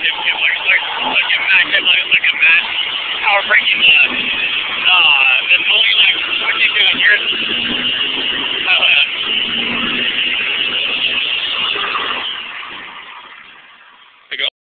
Look at Matt. How we're breaking the goalie leg, switching to a gear